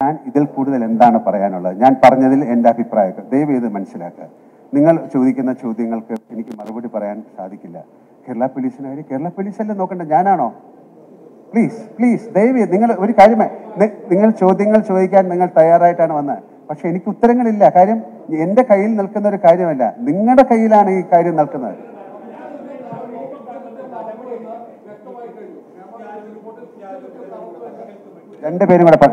ഞാൻ ഇതിൽ കൂടുതൽ എന്താണ് പറയാനുള്ളത്? ഞാൻ പറഞ്ഞതിൽ എൻ്റെ അഭിപ്രായം ദയവ് ചെയ്ത് മനസ്സിലാക്കുക. നിങ്ങൾ ചോദിക്കുന്ന ചോദ്യങ്ങൾക്ക് എനിക്ക് മറുപടി പറയാൻ സാധിക്കില്ല. കേരള പോലീസിന് കാര്യം കേരള പോലീസല്ലേ നോക്കണ്ട, ഞാനാണോ? പ്ലീസ് പ്ലീസ് ദയവ് ചെയ്ത് നിങ്ങൾ ഒരു കാര്യമായി നിങ്ങൾ ചോദ്യങ്ങൾ ചോദിക്കാൻ നിങ്ങൾ തയ്യാറായിട്ടാണ് വന്നത്. പക്ഷെ എനിക്ക് ഉത്തരങ്ങളില്ല. കാര്യം എൻ്റെ കയ്യിൽ നിൽക്കുന്ന ഒരു കാര്യമല്ല, നിങ്ങളുടെ കയ്യിലാണ് ഈ കാര്യം നിൽക്കുന്നത്. രണ്ടുപേരും കൂടെ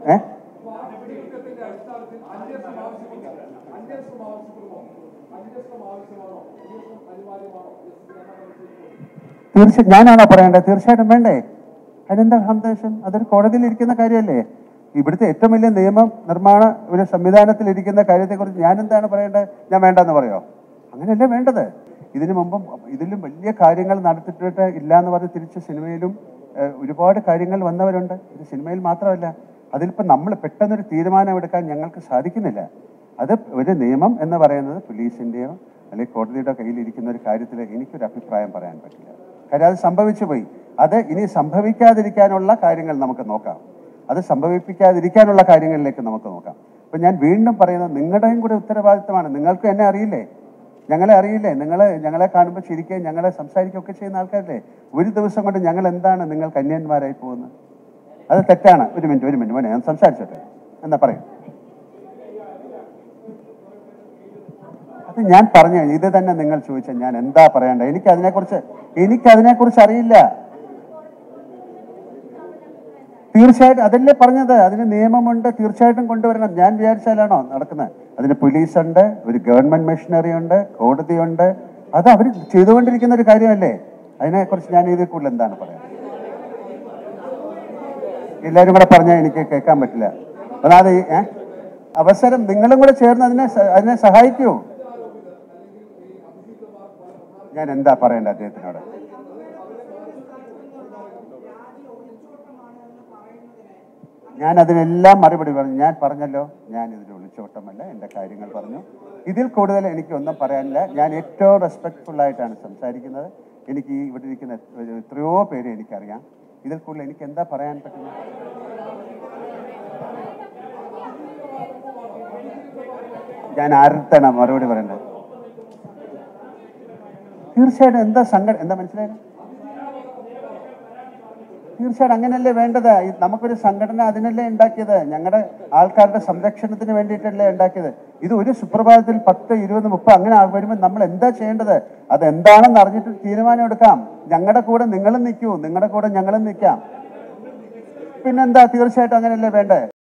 തീർച്ചയായും ഞാനാണോ പറയേണ്ടത്? തീർച്ചയായിട്ടും വേണ്ടേ. അതിനെന്താ സന്ദേശം? അതൊരു കോടതിയിൽ ഇരിക്കുന്ന കാര്യമല്ലേ. ഇവിടുത്തെ ഏറ്റവും വലിയ നിയമം നിർമ്മാണ ഒരു സംവിധാനത്തിൽ ഇരിക്കുന്ന കാര്യത്തെക്കുറിച്ച് ഞാൻ എന്താണ് പറയേണ്ടത്? ഞാൻ വേണ്ടെന്ന് പറയോ? അങ്ങനെയല്ലേ വേണ്ടത്. ഇതിനു മുമ്പും ഇതിലും വലിയ കാര്യങ്ങൾ നടത്തിയിട്ട് ഇല്ല എന്ന് പറഞ്ഞ് തിരിച്ച് സിനിമയിലും ഒരുപാട് കാര്യങ്ങൾ വന്നവരുണ്ട്. ഇത് സിനിമയിൽ മാത്രമല്ല. അതിലിപ്പോൾ നമ്മൾ പെട്ടെന്നൊരു തീരുമാനം എടുക്കാൻ ഞങ്ങൾക്ക് സാധിക്കുന്നില്ല. അത് ഒരു നിയമം എന്ന് പറയുന്നത് പോലീസിൻ്റെയോ അല്ലെങ്കിൽ കോടതിയുടെ കയ്യിലിരിക്കുന്ന ഒരു കാര്യത്തിൽ എനിക്കൊരു അഭിപ്രായം പറയാൻ പറ്റില്ല. കാര്യം അത് സംഭവിച്ചു പോയി. അത് ഇനി സംഭവിക്കാതിരിക്കാനുള്ള കാര്യങ്ങൾ നമുക്ക് നോക്കാം. അത് സംഭവിപ്പിക്കാതിരിക്കാനുള്ള കാര്യങ്ങളിലേക്ക് നമുക്ക് നോക്കാം. അപ്പം ഞാൻ വീണ്ടും പറയുന്നത്, നിങ്ങളുടെയും കൂടെ ഉത്തരവാദിത്തമാണ്. നിങ്ങൾക്ക് എന്നെ അറിയില്ലേ, ഞങ്ങളെ അറിയില്ലേ? ഞങ്ങളെ കാണുമ്പോൾ ചിരിക്കുകയും ഞങ്ങളെ സംസാരിക്കുകയൊക്കെ ചെയ്യുന്ന ആൾക്കാരല്ലേ. ഒരു ദിവസം കൊണ്ട് ഞങ്ങൾ എന്താണ് നിങ്ങൾ കന്യന്മാരായി പോകുന്നത്? അത് തെറ്റാണ്. ഒരു മിനിറ്റ് മോനെ ഞാൻ സംസാരിച്ചോട്ടെ. എന്താ പറയും? അത് ഞാൻ പറഞ്ഞു. ഇത് തന്നെ നിങ്ങൾ ചോദിച്ചാൽ ഞാൻ എന്താ പറയേണ്ടത്? എനിക്കതിനെക്കുറിച്ച് അറിയില്ല. തീർച്ചയായിട്ടും അതല്ലേ പറഞ്ഞത്. അതിന് നിയമമുണ്ട്, തീർച്ചയായിട്ടും കൊണ്ടുവരണം. ഞാൻ വിചാരിച്ചാലാണോ നടക്കുന്നത്? അതിന് പോലീസുണ്ട്, ഒരു ഗവൺമെന്റ് മെഷീനറി ഉണ്ട്, കോടതിയുണ്ട്. അത് അവർ ചെയ്തുകൊണ്ടിരിക്കുന്ന ഒരു കാര്യമല്ലേ. അതിനെക്കുറിച്ച് ഞാൻ ഇതിൽ കൂടുതൽ എന്താണ് പറയുന്നത്? എല്ലാവരും കൂടെ പറഞ്ഞാൽ എനിക്ക് കേൾക്കാൻ പറ്റില്ല. അതായത് അവസരം നിങ്ങളും കൂടെ ചേർന്ന് അതിനെ സഹായിക്കൂ. ഞാൻ എന്താ പറയേണ്ടത് അദ്ദേഹത്തിനോട്? ഞാൻ അതിനെല്ലാം മറുപടി പറഞ്ഞു. ഞാൻ പറഞ്ഞല്ലോ, ഞാൻ ഇതിൽ ഒളിച്ചോട്ടമല്ല, എൻ്റെ കാര്യങ്ങൾ പറഞ്ഞു. ഇതിൽ കൂടുതൽ എനിക്കൊന്നും പറയാനില്ല. ഞാൻ ഏറ്റവും റെസ്പെക്ട്ഫുള്ളായിട്ടാണ് സംസാരിക്കുന്നത്. എനിക്ക് ഇവിടെ ഇരിക്കുന്ന എത്രയോ പേരെ എനിക്കറിയാം. ഇതിൽ കൂടുതൽ എനിക്ക് എന്താ പറയാൻ പറ്റുന്നത്? ഞാൻ ആർക്കാണ് മറുപടി പറയേണ്ടത്? തീർച്ചയായിട്ടും എന്താ മനസ്സിലായത്? തീർച്ചയായിട്ടും അങ്ങനെയല്ലേ വേണ്ടത്. നമുക്കൊരു സംഘടന അതിനല്ലേ ഉണ്ടാക്കിയത്. ഞങ്ങളുടെ ആൾക്കാരുടെ സംരക്ഷണത്തിന് വേണ്ടിയിട്ടല്ലേ ഉണ്ടാക്കിയത്. ഇത് ഒരു സുപ്രഭാതത്തിൽ 10, 20, 30 അങ്ങനെ വരുമ്പോൾ നമ്മൾ എന്താ ചെയ്യേണ്ടത്? അതെന്താണെന്ന് അറിഞ്ഞിട്ട് തീരുമാനം എടുക്കാം. ഞങ്ങളുടെ കൂടെ നിങ്ങളും നിൽക്കൂ, നിങ്ങളുടെ കൂടെ ഞങ്ങളും നിൽക്കാം. പിന്നെന്താ? തീർച്ചയായിട്ടും അങ്ങനെയല്ലേ വേണ്ടേ.